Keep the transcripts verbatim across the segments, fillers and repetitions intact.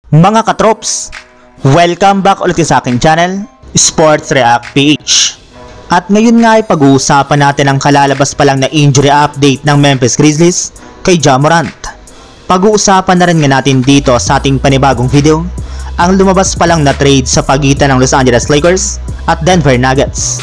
Mga katrops, welcome back ulit sa aking channel, Sports React P H. At ngayon nga ay pag-uusapan natin ang kalalabas pa lang na injury update ng Memphis Grizzlies kay Ja Morant. Pag-uusapan na rin nga natin dito sa ating panibagong video, ang lumabas pa lang na trade sa pagitan ng Los Angeles Lakers at Denver Nuggets.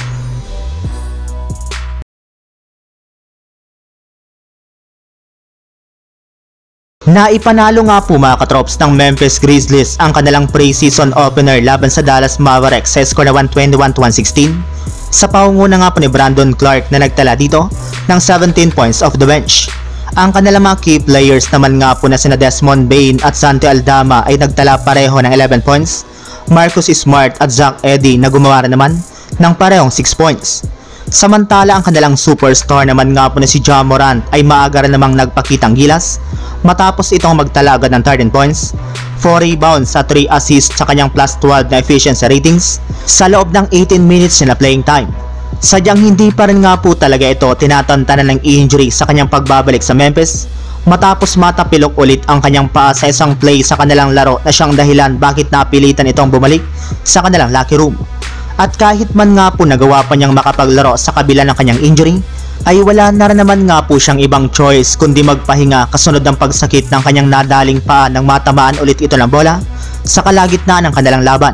Naipanalo nga po mga katrops ng Memphis Grizzlies ang kanilang pre-season opener laban sa Dallas Mavericks sa score na one twenty-one to one sixteen sa pangunguna nga po ni Brandon Clark na nagtala dito ng seventeen points off the bench. Ang kanilang mga key players naman nga po na sina Desmond Bane at Santi Aldama ay nagtala pareho ng eleven points, Marcus Smart at Zach Edey na gumawa naman ng parehong six points. Samantala ang kanilang superstar naman nga po na si Ja Morant ay maaga rin namang nagpakitang gilas matapos itong magtala agad ng thirteen points, four rebounds at three assists sa kanyang plus twelve na efficiency ratings sa loob ng eighteen minutes na playing time. Sadyang hindi pa rin nga po talaga ito tinatantanan ng injury sa kanyang pagbabalik sa Memphis matapos matapilok ulit ang kanyang paa sa isang play sa kanilang laro na siyang dahilan bakit napilitan itong bumalik sa kanilang locker room. At kahit man nga po nagawa pa niyang makapaglaro sa kabila ng kanyang injury, ay wala na rin naman nga po siyang ibang choice kundi magpahinga kasunod ng pagsakit ng kanyang nadaling paa nang matamaan ulit ito ng bola sa kalagitnaan ng kanilang laban.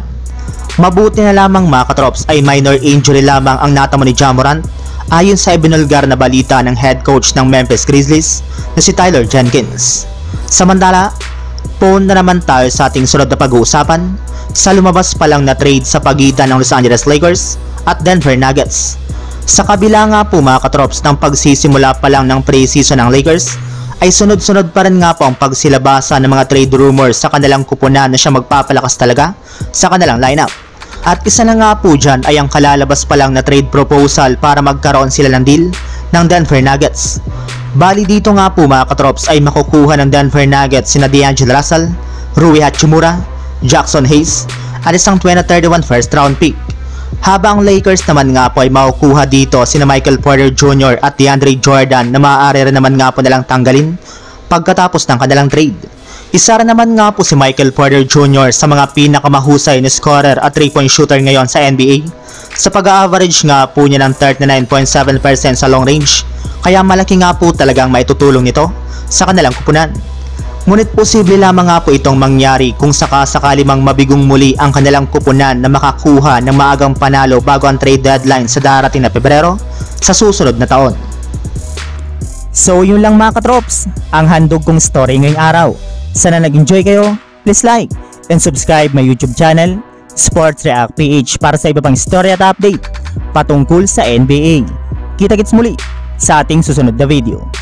Mabuti na lamang mga katrops ay minor injury lamang ang natamo ni Ja Morant ayon sa ibinulgar na balita ng head coach ng Memphis Grizzlies na si Tyler Jenkins. Samantala, phone na naman tayo sa ating sunod na pag-uusapan sa lumabas pa lang na trade sa pagitan ng Los Angeles Lakers at Denver Nuggets. Sa kabila nga po mga katrops ng pagsisimula pa lang ng pre-season ng Lakers, ay sunod-sunod pa rin nga po ang pagsilabasa ng mga trade rumors sa kanilang kupunan na siya magpapalakas talaga sa kanilang lineup. At isa na nga po dyan ay ang kalalabas pa lang na trade proposal para magkaroon sila ng deal ng Denver Nuggets. Bali dito nga po mga katrops ay makukuha ng Denver Nuggets sina D'Angelo Russell, Rui Hachimura, Jackson Hayes at isang twenty thirty-one first round pick. Habang Lakers naman nga po ay makukuha dito sina Michael Porter Junior at DeAndre Jordan na maaari rin naman nga po nalang tanggalin pagkatapos ng kanilang trade. Isa rin naman nga po si Michael Porter Junior sa mga pinakamahusay na scorer at three point shooter ngayon sa N B A. Sa pag-average nga po niya ng thirty-nine point seven percent sa long range, kaya malaki nga po talagang maitutulong nito sa kanilang kupunan. Ngunit posible lamang nga po itong mangyari kung sakasakali mang mabigong muli ang kanilang kupunan na makakuha ng maagang panalo bago ang trade deadline sa darating na Pebrero sa susunod na taon. So yun lang mga katrops, ang handog kong story ngayong araw. Sana nag-enjoy kayo, please like and subscribe my YouTube channel, Sports React P H para sa iba pang story at update patungkol sa N B A. Kita-kits muli sa ating susunod na video.